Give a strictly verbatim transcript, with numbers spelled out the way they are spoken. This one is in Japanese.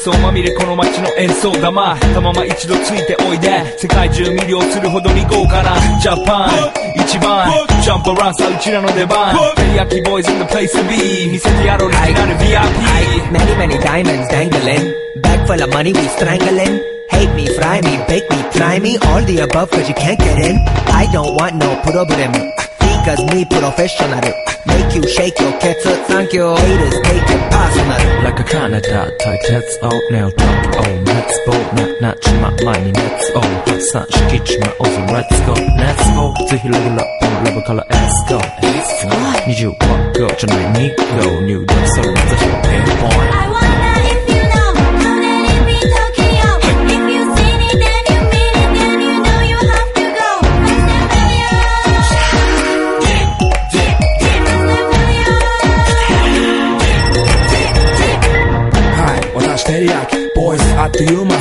想まみれこの街の演奏玉たまま一度ついておいで世界中魅了するほどに豪華なジャパン一番ジャンプアランさうちらの出番テリヤキボーイズ in the place to be 見せてやろうリジナル ブイアイピー Many many diamonds dangling Bag full of money we strangling Hate me, fry me, bake me, try me All the above cause you can't get in I don't want no problem Because me professional Make you shake your cats up Thank you Haters take it personal Like a Canada type Let's all now talk Oh let's go not not 치마 많이 Let's all 확산시키지마 also Let's go Let's go to heal level up on level color Let's go Let's go need you walk go 전화에 need go New dance so let's go pain point I wonder if you know How that it be Tokyo If you seen it then you mean it Then you know you have to go Hi 私テリヤキボーイズあっという間